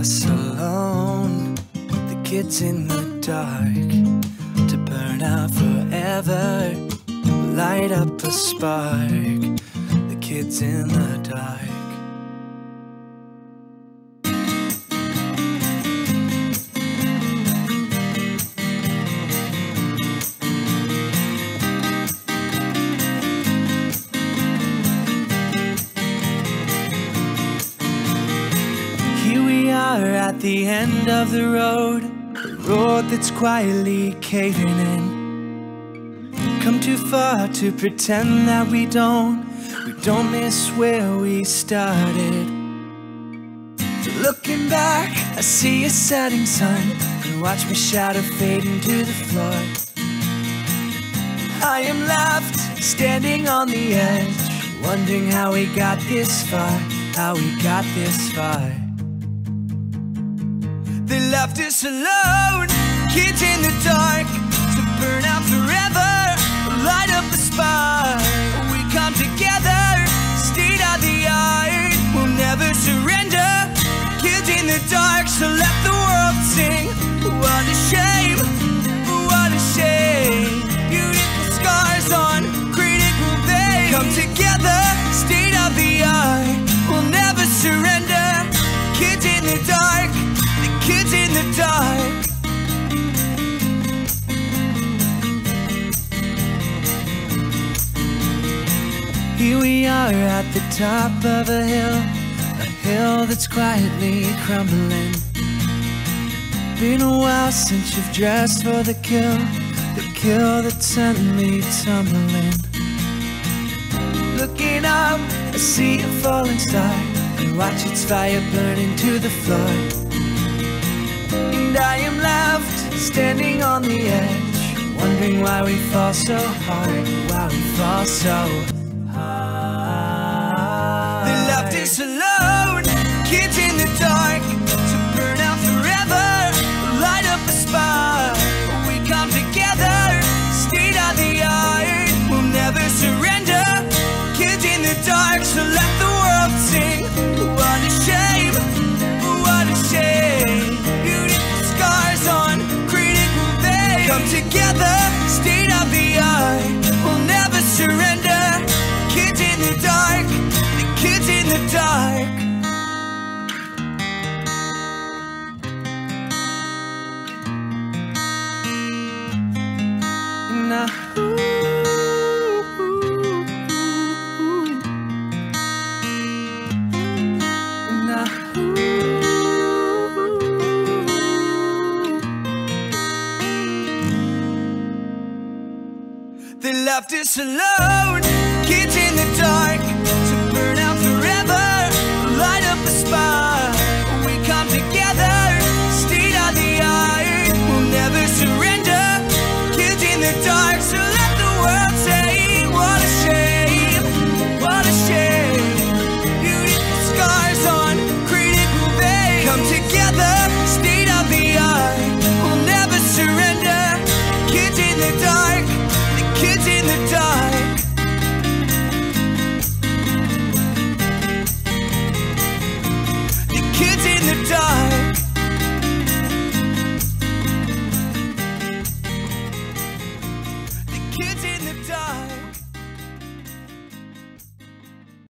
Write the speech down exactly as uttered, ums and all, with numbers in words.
us alone, the kids in the dark, to burn out forever, light up a spark, the kids in the dark. Here we are at the end of the road, the road that's quietly caving in. Come too far to pretend that we don't, we don't miss where we started. Looking back, I see a setting sun, and watch my shadow fade into the floor. I am left standing on the edge, wondering how we got this far, how we got this far. They left us alone, kids in the dark, to burn out forever, light up a spark. We come together, stayed out the art, we'll never surrender. Kids in the dark, so let the world sing. What a shame, what a shame. Beautiful scars on critical days. Come together, stayed out the art, we'll never surrender. Kids in the dark, kids in the dark. Here we are at the top of a hill, a hill that's quietly crumbling. Been a while since you've dressed for the kill, the kill that sent me tumbling. Looking up, I see a falling star, and watch its fire burn into the floor. And I am left standing on the edge, wondering why we fall so hard, why we fall so hard. They left us alone, kids in the dark, to burn out forever, light up a spark. We come together, stayed out the art, we'll never surrender. Kids in the dark, so let the world sing. What a shame, what a shame. On critical days. Come together, stayed out the art, we'll never surrender. Kids in the dark, the kids in the dark. And I, ooh, and I, ooh. They left us alone, kids in